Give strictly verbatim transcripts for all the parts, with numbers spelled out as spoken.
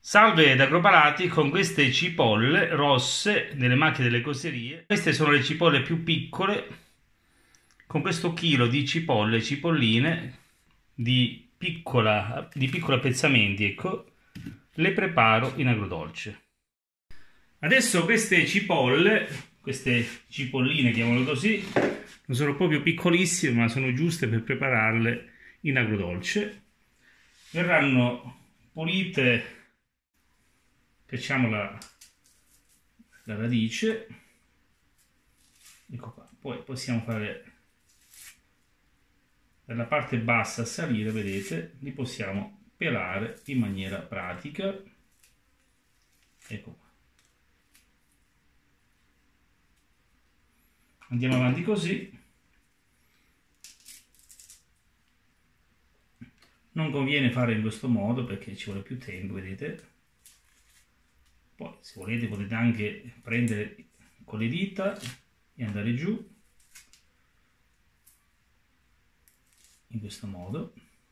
Salve da Agropalati con queste cipolle rosse nelle macchine delle coserie. Queste sono le cipolle più piccole. Con questo chilo di cipolle, cipolline di piccola, di piccoli appezzamenti, ecco, le preparo in agrodolce. Adesso queste cipolle, queste cipolline, chiamole così, non sono proprio piccolissime, ma sono giuste per prepararle in agrodolce. Verranno pulite. Facciamo la, la radice, ecco qua. Poi possiamo fare dalla parte bassa a salire, vedete, li possiamo pelare in maniera pratica, ecco qua. Andiamo avanti così. Non conviene fare in questo modo perché ci vuole più tempo, vedete. Poi se volete potete anche prendere con le dita e andare giù in questo modo.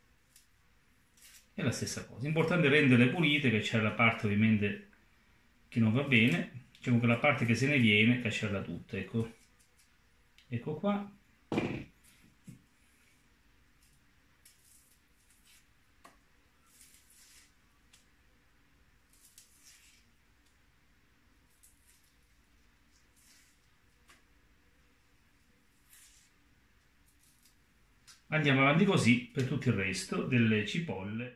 È la stessa cosa, importante renderle pulite, che c'è la parte ovviamente che non va bene, diciamo che la parte che se ne viene cacciarla tutta, ecco, ecco qua. Andiamo avanti così per tutto il resto delle cipolle.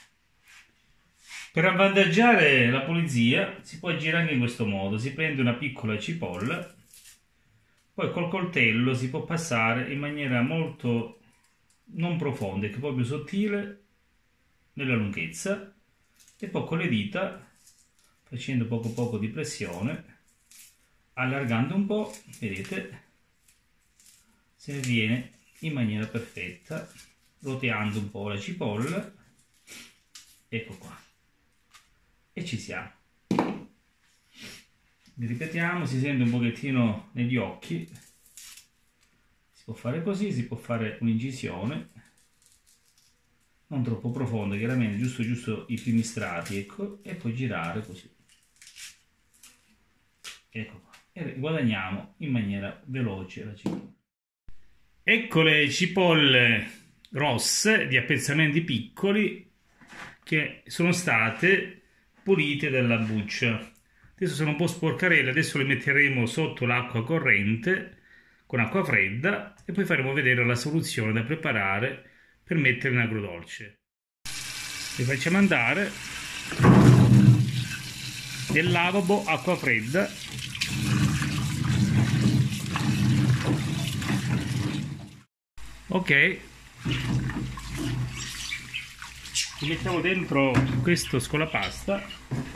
Per avvantaggiare la pulizia si può agire anche in questo modo: si prende una piccola cipolla, poi col coltello si può passare in maniera molto non profonda, che proprio sottile nella lunghezza, e poi con le dita, facendo poco poco di pressione, allargando un po', vedete, se ne viene in maniera perfetta, roteando un po' la cipolla, ecco qua, e ci siamo. Ripetiamo, si sente un pochettino negli occhi, si può fare così, si può fare un'incisione non troppo profonda, chiaramente, giusto giusto i primi strati, ecco, e poi girare così, ecco qua, e guadagniamo in maniera veloce la cipolla. Ecco le cipolle rosse di appezzamenti piccoli che sono state pulite dalla buccia. Adesso sono un po' sporcarelle, adesso le metteremo sotto l'acqua corrente con acqua fredda e poi faremo vedere la soluzione da preparare per mettere in agrodolce. Le facciamo andare nel lavabo, acqua fredda. Ok, li mettiamo dentro questo scolapasta.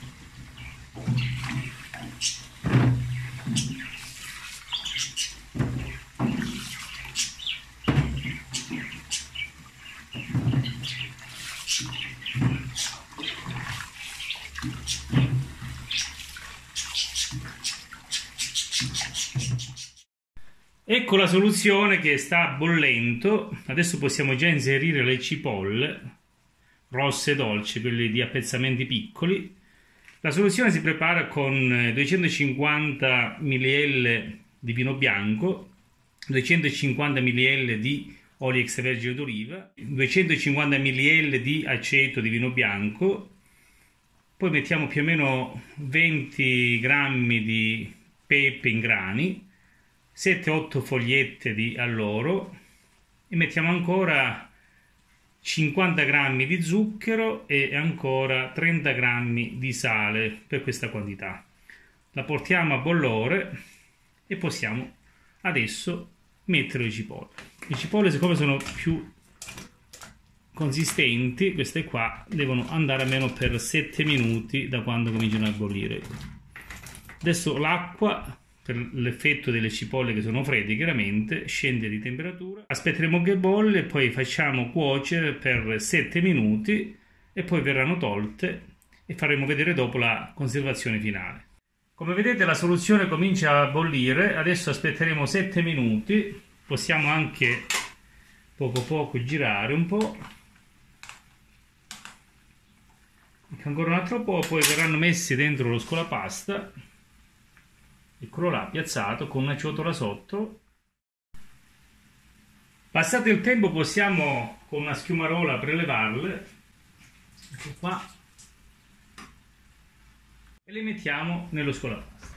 Ecco la soluzione che sta bollendo. Adesso possiamo già inserire le cipolle rosse dolci, quelle di appezzamenti piccoli. La soluzione si prepara con duecentocinquanta millilitri di vino bianco, duecentocinquanta millilitri di olio extravergine d'oliva, duecentocinquanta millilitri di aceto di vino bianco, poi mettiamo più o meno venti grammi di pepe in grani, sette otto fogliette di alloro, e mettiamo ancora cinquanta grammi di zucchero e ancora trenta grammi di sale per questa quantità. La portiamo a bollore e possiamo adesso mettere le cipolle. Le cipolle, siccome sono più consistenti, queste qua devono andare almeno per sette minuti da quando cominciano a bollire. Adesso l'acqua, per l'effetto delle cipolle che sono fredde, chiaramente scende di temperatura, aspetteremo che bolle, poi facciamo cuocere per sette minuti e poi verranno tolte e faremo vedere dopo la conservazione finale. Come vedete la soluzione comincia a bollire, adesso aspetteremo sette minuti, possiamo anche poco poco girare un po', Ancora un altro po', poi verranno messi dentro lo scolapasta. Eccolo là, piazzato con una ciotola sotto. Passato il tempo possiamo con una schiumarola prelevarle, ecco qua, e le mettiamo nello scolapasta.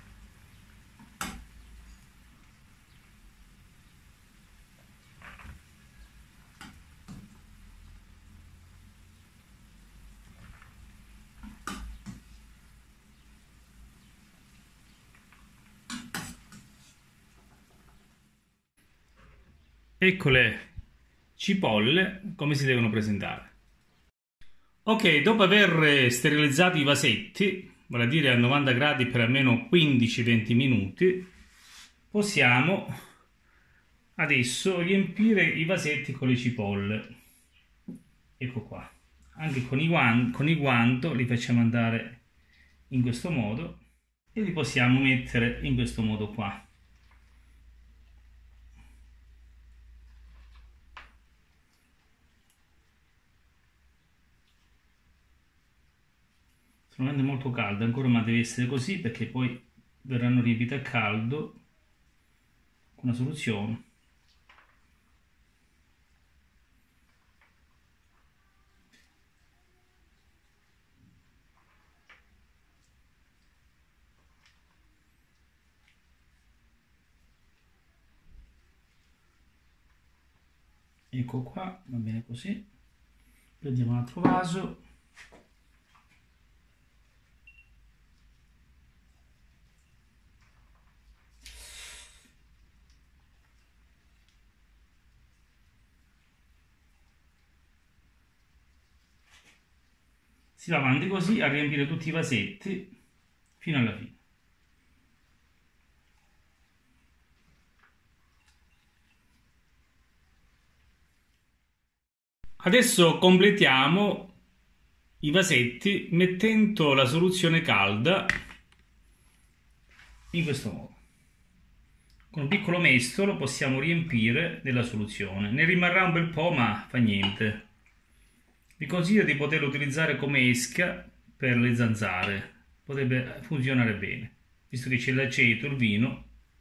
Ecco le cipolle come si devono presentare. Ok, dopo aver sterilizzato i vasetti, vale a dire a novanta gradi per almeno quindici venti minuti, possiamo adesso riempire i vasetti con le cipolle. Ecco qua. Anche con i, guan con i guanto li facciamo andare in questo modo e li possiamo mettere in questo modo qua. Non è molto caldo ancora, ma deve essere così perché poi verranno riempite a caldo con una soluzione. Ecco qua, va bene così. Prendiamo un altro vaso. Si va avanti così a riempire tutti i vasetti fino alla fine. Adesso completiamo i vasetti mettendo la soluzione calda in questo modo. Con un piccolo mestolo possiamo riempire della soluzione. Ne rimarrà un bel po', ma fa niente. Vi consiglio di poterlo utilizzare come esca per le zanzare, potrebbe funzionare bene, visto che c'è l'aceto, il vino.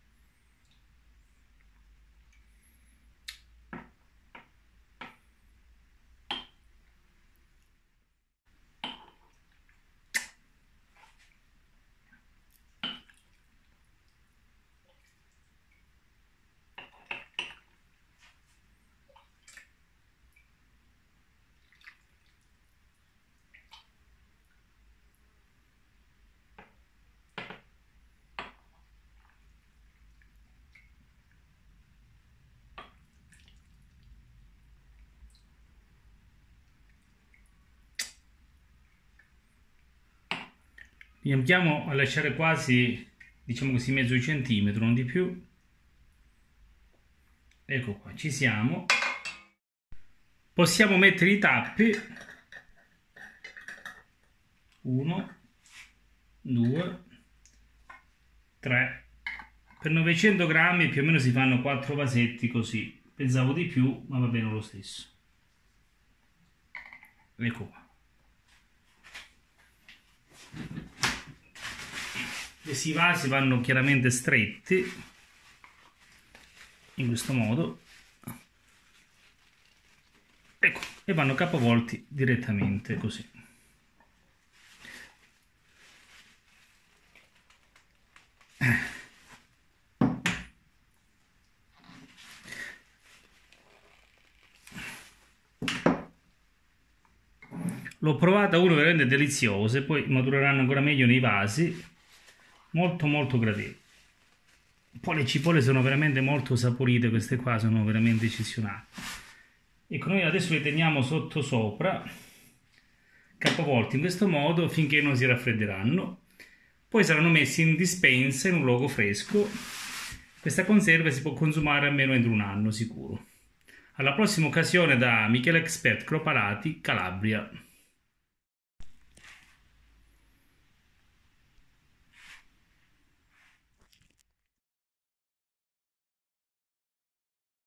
Li andiamo a lasciare quasi, diciamo così, mezzo centimetro, non di più. Ecco qua, ci siamo. Possiamo mettere i tappi. uno, due, tre. Per novecento grammi più o meno si fanno quattro vasetti così. Pensavo di più, ma va bene lo stesso. Ecco qua. Questi vasi vanno chiaramente stretti in questo modo, ecco, e vanno capovolti direttamente così. L'ho provata, uno veramente delizioso, e poi matureranno ancora meglio nei vasi. Molto molto gradevole. Poi le cipolle sono veramente molto saporite, queste qua sono veramente eccezionali. Ecco, noi adesso le teniamo sotto sopra, capovolti in questo modo finché non si raffredderanno. Poi saranno messi in dispensa in un luogo fresco. Questa conserva si può consumare almeno entro un anno sicuro. Alla prossima occasione da Michele Expert Cropalati, Calabria.